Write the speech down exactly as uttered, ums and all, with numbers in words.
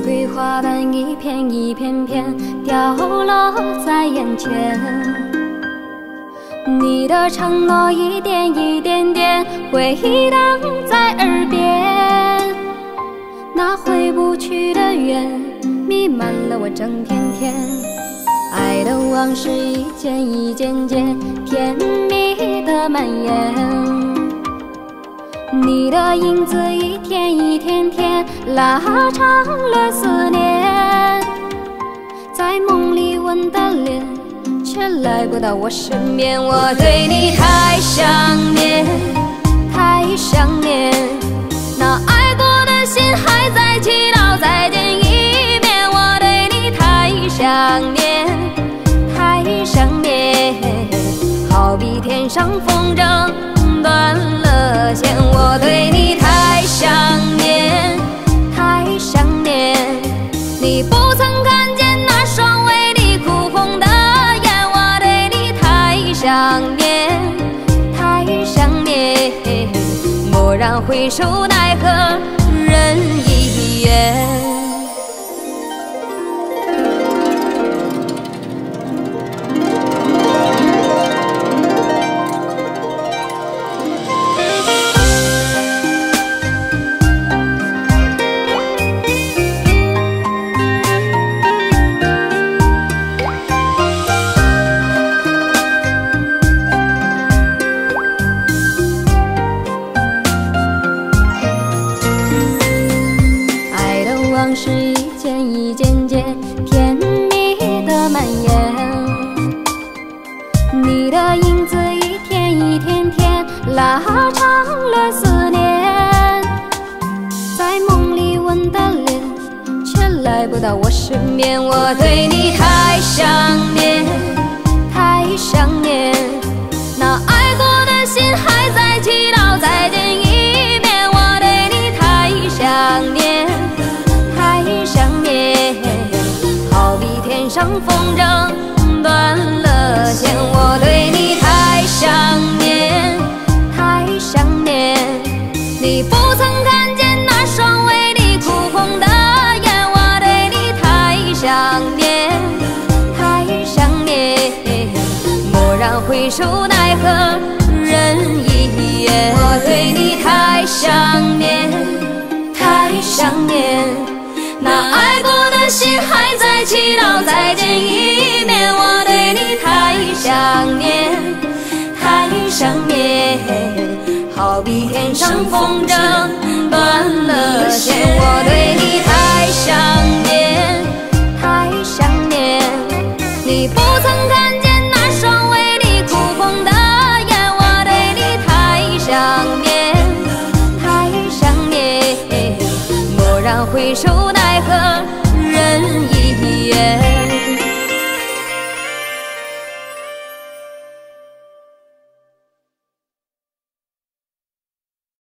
桂花瓣一片一片片掉落在眼前，你的承诺一点一点点回荡在耳边，那回不去的缘弥漫了我整片天，爱的往事一件一件件甜蜜的蔓延。 你的影子一天一天天拉长了思念，在梦里吻的脸，却来不到我身边。我对你太想念，太想念，那爱过的心还在祈祷再见一面。我对你太想念，太想念，好比天上风筝断了线。 我对你太想念，太想念，你不曾看见那双为你哭红的眼。我对你太想念，太想念，蓦然回首，奈何人已远。 往事一件一件件甜蜜的蔓延，你的影子一天一天天拉长了思念，在梦里吻的脸，却来不到我身边。我对你太想念，太想念，那爱过的心还在祈祷再见一面。我对你太想念。 想念，好比天上风筝断了线。我对你太想念，太想念，你不曾看见那双为你哭红的眼。我对你太想念，太想念，蓦然回首，奈何人已远。我对你太想念，太想念。 那爱过的心还在祈祷再见一面。我对你太想念，太想念，好比天上风筝断了线。我对你太想念，太想念，你不曾看见那双为你哭红的眼。我对你太想念，太想念，蓦然回首。 奈何人已远。